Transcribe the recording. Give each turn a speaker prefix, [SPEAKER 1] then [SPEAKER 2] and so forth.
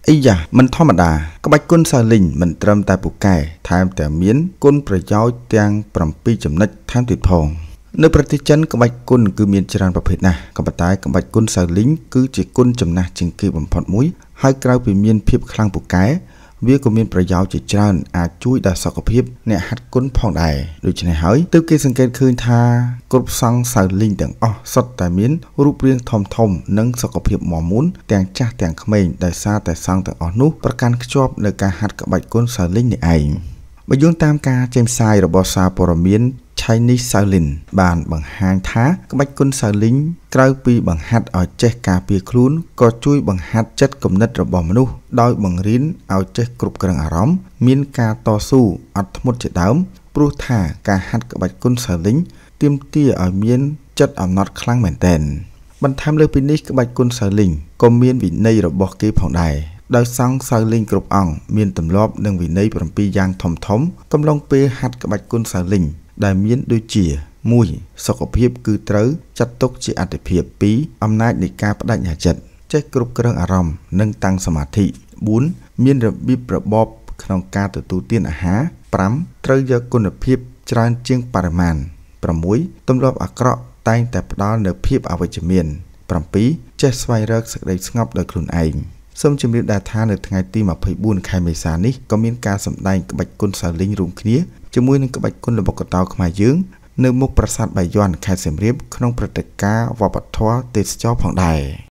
[SPEAKER 1] អីយ៉ាមិនធម្មតាក្បាច់គុណសាលីងមិនត្រឹមតែពូកែថែមទាំងមានគុណប្រយោជន៍ទាំង7ចំណុចថែមទៀតផងនៅប្រទេសចិនក្បាច់គុណគឺមានច្រើនប្រភេទណាស់ក៏ប៉ុន្តែក្បាច់គុណសាលីងគឺជាគុណចំណាស់ជាងគេបំផុតមួយហើយក្រៅពីមានភាពខ្លាំងពូកែវាក៏មានប្រយោជន៍ជាច្រើនអាចជួយដល់សុខភាពអ្នកហាត់គុណផងដែរដូច្នេះហើយទើបគេសង្កេតឃើញថាគ្រប់សង្ឃសាលីងទាំងអស់សុទ្ធតែមានរូបរាងធំនិងសុខភាពមាំមួនទាំងចាស់ទាំងក្មេងដោយសារតែសង្ឃទាំងអស់នោះប្រកាន់ខ្ជាប់នៅការហាត់ក្បាច់គុណសាលីងនេះឯងបើយោងតាមការចេញផ្សាយរបស់សារព័ត៌មាន Chinese Shaolin បានបង្ហាញថាក្បាច់គុណសាលីងក្រៅពីបង្ហាត់ឲ្យចេះការពារខ្លួនក៏ជួយបង្ហាត់ចិត្តគំនិតរបស់មនុស្សដោយបង្រៀនឲ្យចេះគ្រប់គ្រងអារម្មណ៍មានការតស៊ូអត់ធ្មត់ជាដើមព្រោះថាការហាត់ក្បាច់គុណសាលីងទាមទារឲ្យមានចិត្តអំណត់ខ្លាំងមែនទែនបន្ថែមលើពីនេះក្បាច់គុណសាលីងក៏មានវិន័យរបស់គេផងដែរដោយសង្ឃសាលីងគ្រប់អង្គមានទម្លាប់និងវិន័យ7យ៉ាងធំកំឡុងពេលហាត់ក្បាច់គុណសាលីងដែលមានដូចជា 1. សុខភាពគឺត្រូវចាត់ទុកជាអាទិភាព 2. អំណាចនៃការបដិញ្ញាចិត្តចេះគ្រប់គ្រងអារម្មណ៍និងតាំងសមាធិ 4. មានរបៀបរបបក្នុងការទទួលទានអាហារ 5. ត្រូវយកគុណភាពច្រើនជាងបរិមាណ 6. ទម្លាប់អាក្រក់តែងតែផ្ដល់នូវភាពអវិជ្ជមាន 7. ចេះស្វែងរកសេចក្តីស្ងប់ដោយខ្លួនឯងសូមជម្រាបដែរថានៅថ្ងៃទី24ខែមេសានេះក៏មានការសម្ដែងក្បាច់គុណសាលីងរួមគ្នាជាមួយនឹងក្បាច់គុណល្បុក្កតោខ្មែរយើងនៅមុខប្រាសាទបាយ័នខេត្តសៀមរាបក្នុងព្រឹត្តិការណ៍វប្បធម៌ទេសចរណ៍ផងដែរ